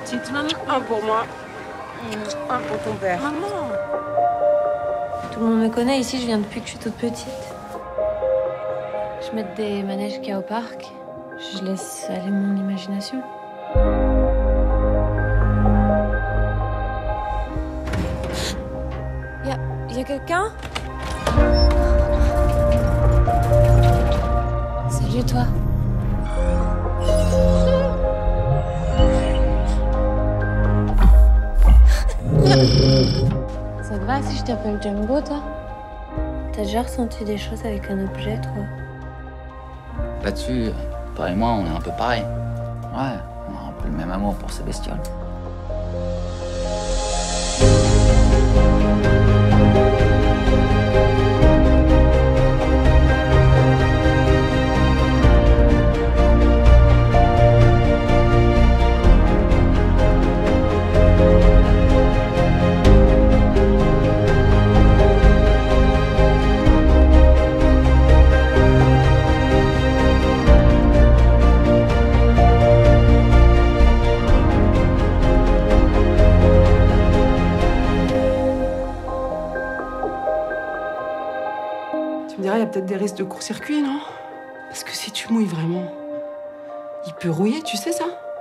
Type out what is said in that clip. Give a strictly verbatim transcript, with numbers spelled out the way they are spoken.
petite, maman. Un pour moi, un pour ton père. Maman. Tout le monde me connaît ici, je viens depuis que je suis toute petite. Je mets des manèges qu'il y a au parc. Je laisse aller mon imagination. Y a, y a quelqu'un? Salut toi. Ça te va si je t'appelle Django, toi? T'as déjà ressenti des choses avec un objet, toi? Là-dessus, toi et moi, on est un peu pareil. Ouais, on a un peu le même amour pour ces bestioles. Tu me diras, il y a peut-être des risques de court-circuit, non? Parce que si tu mouilles vraiment, il peut rouiller, tu sais ça?